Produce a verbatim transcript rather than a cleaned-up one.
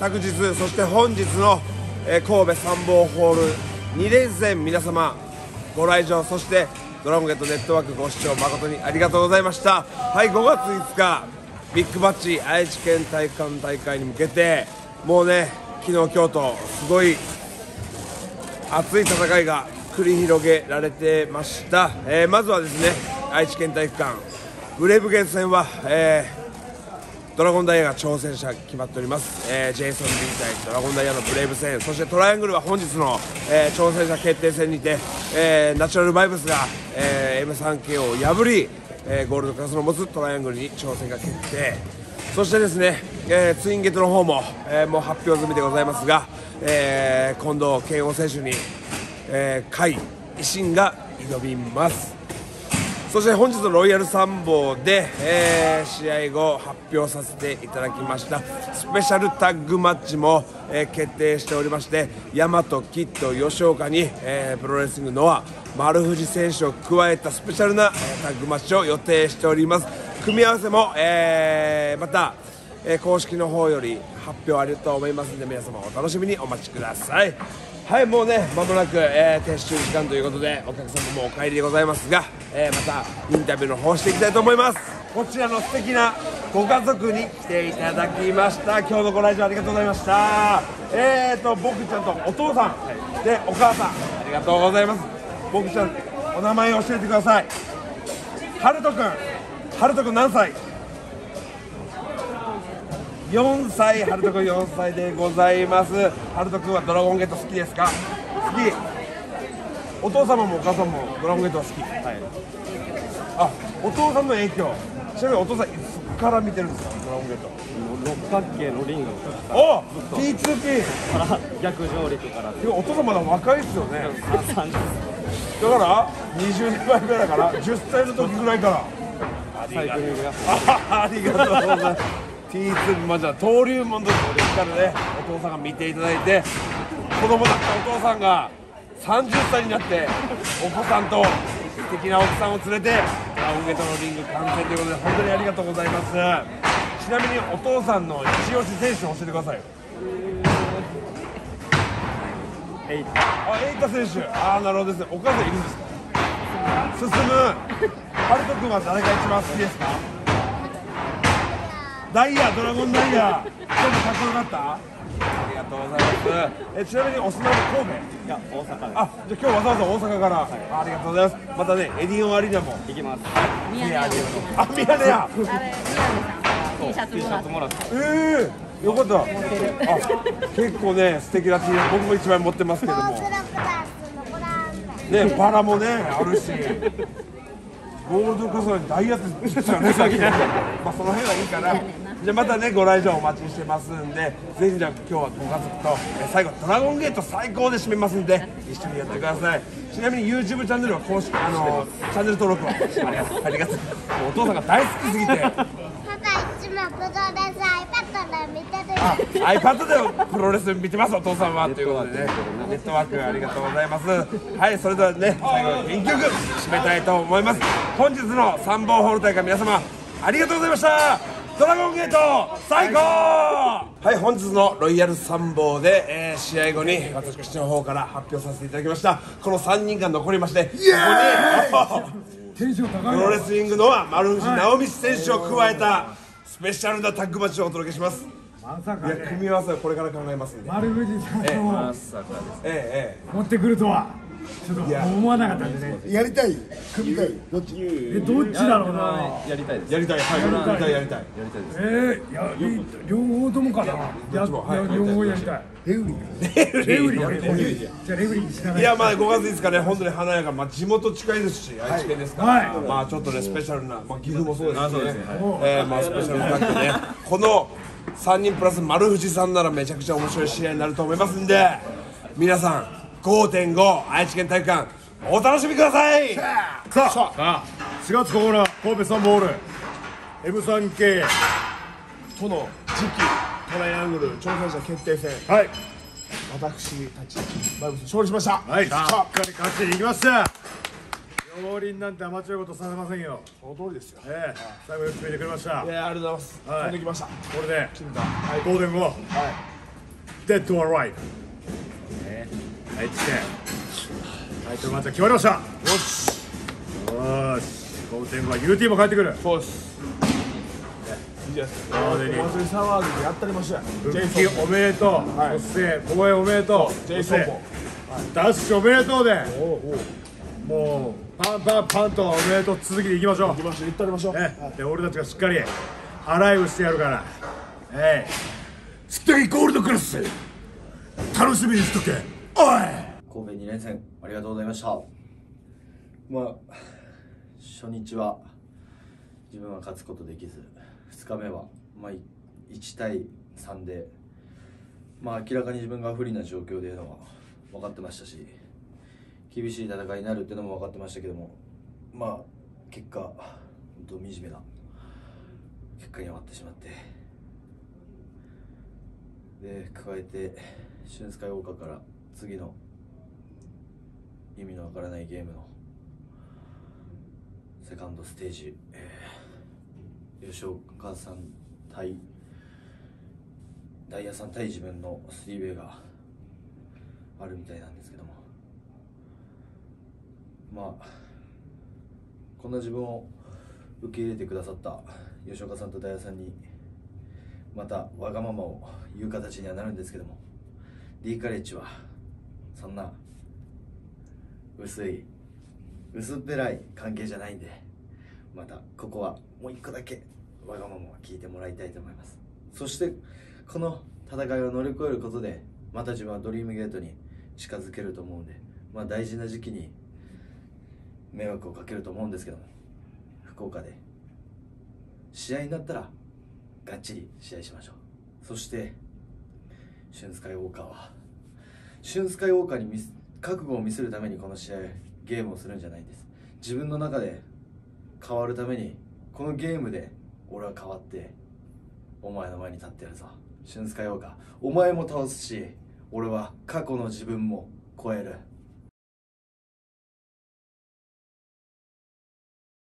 昨日そして本日の、えー、神戸参謀ホールに連戦、皆様ご来場、そしてドラゴンゲートネットワークご視聴誠にありがとうございました。はい、ごがついつかビッグバッチ愛知県体育館大会に向けて、もうね昨日今日とすごい熱い戦いが繰り広げられてました。えー、まずはですね、愛知県体育館ブレイブゲート戦は、えー、ドラゴンダイヤが挑戦者決まっております。えー、ジェイソン・ビー対ドラゴンダイヤのブレイブ戦、そしてトライアングルは本日の、えー、挑戦者決定戦にて、えー、ナチュラルバイブスが、えー、エムスリーケー を破り、えー、ゴールドクラスの持つトライアングルに挑戦が決定。そしてですね、えー、ツインゲートの方も、えー、もう発表済みでございますが、えー、近藤健吾選手に、えー、甲斐維新が挑みます。そして本日のロイヤル参謀で、えー、試合後発表させていただきましたスペシャルタッグマッチも、えー、決定しておりまして、大和キッド吉岡に、えー、プロレスリングノア丸藤選手を加えたスペシャルな、えー、タッグマッチを予定しております。組み合わせも、えー、また、えー、公式の方より発表あると思いますので、皆様お楽しみにお待ちください。はい、もうねまもなく、えー、撤収時間ということで、お客様もお帰りでございますが、えー、またインタビューの方していきたいと思います。こちらの素敵なご家族に来ていただきました。今日のご来場ありがとうございました。えーと僕ちゃんとお父さんでお母さん、ありがとうございます。僕ちゃん、お名前を教えてください。はるとくん、はるとくん何歳？よんさい、はるとくんよんさいでございます。はるとくんはドラゴンゲート好きですか？好き。お父様もお母さんもドラゴンゲートは好き。はい。あ、お父さんの影響。ちなみにお父さんいつから見てるんですか、ドラゴンゲート？ 六角形のリングおっ ティーツーケーから逆上陸から。 お父さんまだ若いですよね。 さんじゅっだからにじゅうねんまえぐらいから、じゅっさいの時ぐらいから。 サイクリングが。 ありがとうございます。ティーツー、まあ、じゃあ登竜門の時からね、お父さんが見ていただいて、子供だったお父さんがさんじゅっさいになってお子さんと素敵な奥さんを連れてドラゴンゲートのリング観戦ということで、本当にありがとうございます。ちなみにお父さんの一押し選手を教えてくださいよ。 エイタあ、エイタ選手。ああ、なるほどですね。お母さんいるんですか？進む。ハルト君は誰が一番好きですか？ダイヤ、ドラゴンダイヤ。ちょっとかっこよかった。ありがとうございます。え、ちなみにお住まいの神戸？ いや大阪です。 あ、じゃあ今日わざわざ大阪から、はい、ありがとうございます。またね、エディオンアリーナも行きます。 ミヤネあ、ミヤネ屋。 あれ、宮根さん T シャツ T シャツもらってもらって。 ええー、よかった。あ、結構ね、素敵な T シャツ、僕も一枚持ってますけども。ね、バラもね、あるし。ゴールドクラスにダイヤってですよね、最近ね。まあその辺はいいかな。じゃあまたね、ご来場お待ちしてますんで、ぜひじゃあ今日はご家族と、え最後ドラゴンゲート最高で締めますんで、一緒にやってください。ちなみに YouTube チャンネルは公式、あのチャンネル登録はありがとう。ありがとう。もうお父さんが大好きすぎて。 パパいつもプロレス iPad で見てる。 あ、iPad でプロレス見てます、お父さんは。ということでね、ネットワークありがとうございます。はい、それではね、最後の元気よく締めたいと思います。本日の参謀ホール大会、皆様ありがとうございました。ドラゴンゲート最高。はい、本日のロイヤル参謀で、えー、試合後に私の方から発表させていただきました。このさんにんが残りまして、ここにプロレスリングのは丸藤直道選手を加えたスペシャルなタッグマッチをお届けします。 まさか、ね、 いや、組み合わせはこれから考えますんで。 丸藤さんを、 まさかです。 ええ、 持ってくるとはちょっと思わなかったんでね。 やりたい、組みたい、どっち？ え、どっちだろうな。 やりたいです。 やりたい、はい、やりたい、やりたい。 やりたいです。 えー、やり両方ともかな。や、 どっちもはい両方やりたい。 レフリー。 レフレフリーややりたい。じゃあレフリーにしながら。 いや、まあごがついつかね、本当に華やか、まあ地元近いですし、愛知県ですから、 はいまあちょっとね、スペシャルな、まあ岐阜もそうですしね、えーまあスペシャルなタッグね、このさんにんプラス丸藤さんならめちゃくちゃ面白い試合になると思いますんで、皆さん ごてんご 愛知県体育館お楽しみください。 さあ、さあ、しがつここのか神戸サンボール エムスリーケーとの次期トライアングル挑戦者決定戦、 はい私たちバイブス勝利しました。 はい、しっかり勝ちにいきました。両輪なんてアマチュアことさせませんよ。 その通りですよ。 ええ、最後よく決めてくれました。 いや、ありがとうございます。 はい飛んできました。 これで金田、はい、 ごてんご、 はい、 デッド・アライブ、ね、はいってタイトルマッチは決まりました。よしよし、ごてんごは ユーティー も帰ってくる。 そうです。いいじゃないですか。おでに祭りサワーズでやったりましたよ。 復帰おめでとう、 はいそして防衛おめでとう、 ジェイそしてソンもダッシュおめでとうで、 おおおもうパンパンパンとおめでとう続きでいきましょう行きましょう、行ってありましょう。 ね、で俺たちがしっかりアライブしてやるから、えい素敵ゴールドクラス楽しみにしとけ。おい神戸に連戦ありがとうございました。まあ初日は自分は勝つことできず、ふつかめはまあいちたいさんで、まあ明らかに自分が不利な状況でいるのは分かってましたし、厳しい戦いになるっていうのも分かってましたけども、まあ結果本当惨めな結果に終わってしまって、で加えてシュンスカイウォーカーから次の意味のわからないゲームのセカンドステージ、えー、吉岡さん対ダイヤさん対自分のスリーウェイがあるみたいなんですけども、まあこんな自分を受け入れてくださった吉岡さんとダイヤさんにまたわがままを言う形にはなるんですけども、 D カレッジはそんな薄い薄っぺらい関係じゃないんで、またここはもう一個だけわがままを聞いてもらいたいと思います。そしてこの戦いを乗り越えることでまた自分はドリームゲートに近づけると思うんで、まあ大事な時期に迷惑をかけると思うんですけども、福岡で試合になったらがっちり試合しましょう。そしてシュンスカイウォーカーはシュンスカイウォーカーに見す覚悟を見せるためにこの試合ゲームをするんじゃないんです。自分の中で変わるために、このゲームで俺は変わってお前の前に立ってやるぞ。シュンスカイウォーカー、お前も倒すし俺は過去の自分も超える。